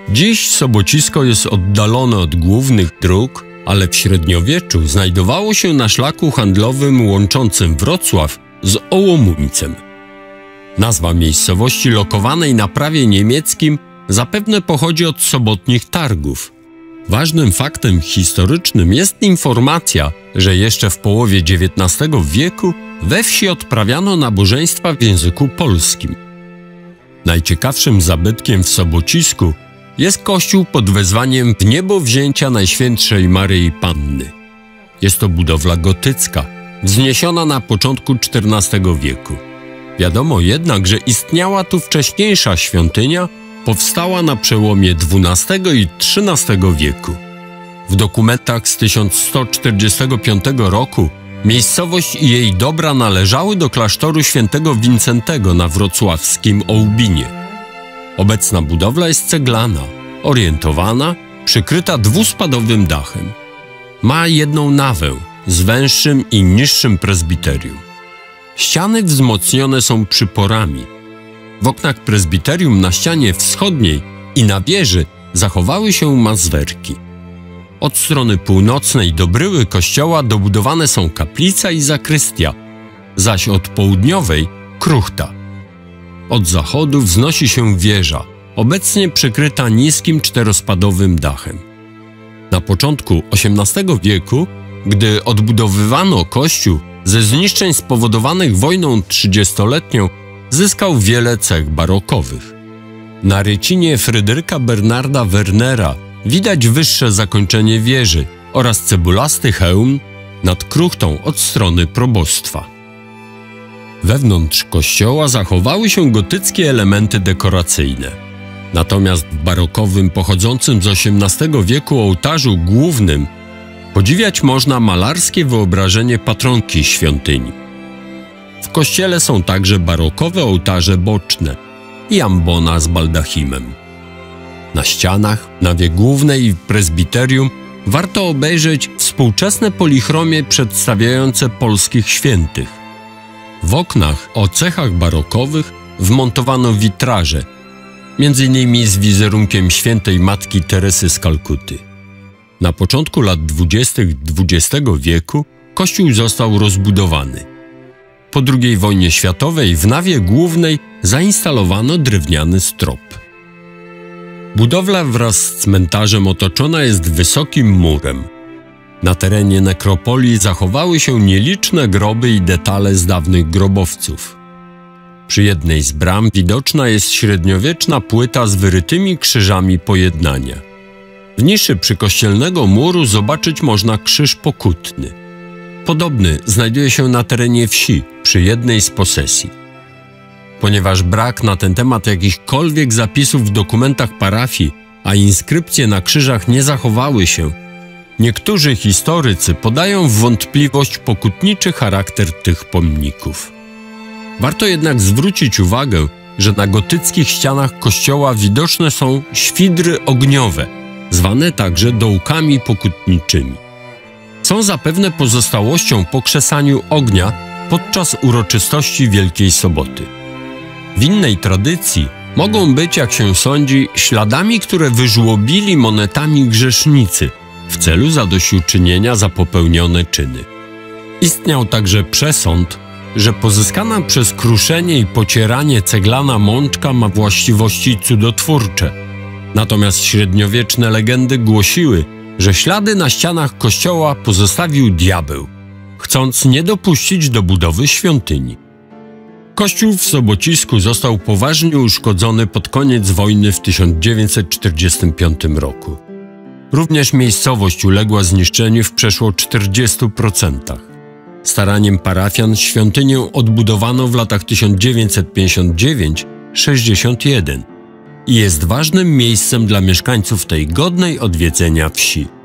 Dziś Sobocisko jest oddalone od głównych dróg, ale w średniowieczu znajdowało się na szlaku handlowym łączącym Wrocław z Ołomuńcem. Nazwa miejscowości lokowanej na prawie niemieckim zapewne pochodzi od sobotnich targów. Ważnym faktem historycznym jest informacja, że jeszcze w połowie XIX wieku we wsi odprawiano nabożeństwa w języku polskim. Najciekawszym zabytkiem w Sobocisku jest kościół pod wezwaniem Wniebowzięcia Najświętszej Maryi Panny. Jest to budowla gotycka, wzniesiona na początku XIV wieku. Wiadomo jednak, że istniała tu wcześniejsza świątynia, powstała na przełomie XII i XIII wieku. W dokumentach z 1145 roku miejscowość i jej dobra należały do klasztoru świętego Wincentego na wrocławskim Ołbinie. Obecna budowla jest ceglana, orientowana, przykryta dwuspadowym dachem. Ma jedną nawę z węższym i niższym prezbiterium. Ściany wzmocnione są przyporami. W oknach prezbiterium na ścianie wschodniej i na wieży zachowały się mazwerki. Od strony północnej do bryły kościoła dobudowane są kaplica i zakrystia, zaś od południowej kruchta. Od zachodu wznosi się wieża, obecnie przykryta niskim czterospadowym dachem. Na początku XVIII wieku, gdy odbudowywano kościół, ze zniszczeń spowodowanych wojną trzydziestoletnią zyskał wiele cech barokowych. Na rycinie Fryderyka Bernarda Wernera widać wyższe zakończenie wieży oraz cebulasty hełm nad kruchtą od strony probostwa. Wewnątrz kościoła zachowały się gotyckie elementy dekoracyjne. Natomiast w barokowym, pochodzącym z XVIII wieku ołtarzu głównym podziwiać można malarskie wyobrażenie patronki świątyni. W kościele są także barokowe ołtarze boczne i ambona z baldachimem. Na ścianach, nawie głównej i prezbiterium warto obejrzeć współczesne polichromie przedstawiające polskich świętych. W oknach o cechach barokowych wmontowano witraże, m.in. z wizerunkiem świętej Matki Teresy z Kalkuty. Na początku lat 20. XX wieku kościół został rozbudowany. Po II wojnie światowej w nawie głównej zainstalowano drewniany strop. Budowla wraz z cmentarzem otoczona jest wysokim murem. Na terenie nekropolii zachowały się nieliczne groby i detale z dawnych grobowców. Przy jednej z bram widoczna jest średniowieczna płyta z wyrytymi krzyżami pojednania. W niszy przykościelnego muru zobaczyć można krzyż pokutny. Podobny znajduje się na terenie wsi, przy jednej z posesji. Ponieważ brak na ten temat jakichkolwiek zapisów w dokumentach parafii, a inskrypcje na krzyżach nie zachowały się, niektórzy historycy podają w wątpliwość pokutniczy charakter tych pomników. Warto jednak zwrócić uwagę, że na gotyckich ścianach kościoła widoczne są świdry ogniowe, zwane także dołkami pokutniczymi. Są zapewne pozostałością po krzesaniu ognia podczas uroczystości Wielkiej Soboty. W innej tradycji mogą być, jak się sądzi, śladami, które wyżłobili monetami grzesznicy w celu zadośćuczynienia za popełnione czyny. Istniał także przesąd, że pozyskana przez kruszenie i pocieranie ceglana mączka ma właściwości cudotwórcze. Natomiast średniowieczne legendy głosiły, że ślady na ścianach kościoła pozostawił diabeł, chcąc nie dopuścić do budowy świątyni. Kościół w Sobocisku został poważnie uszkodzony pod koniec wojny w 1945 roku. Również miejscowość uległa zniszczeniu w przeszło 40%. Staraniem parafian świątynię odbudowano w latach 1959–61 i jest ważnym miejscem dla mieszkańców tej godnej odwiedzenia wsi.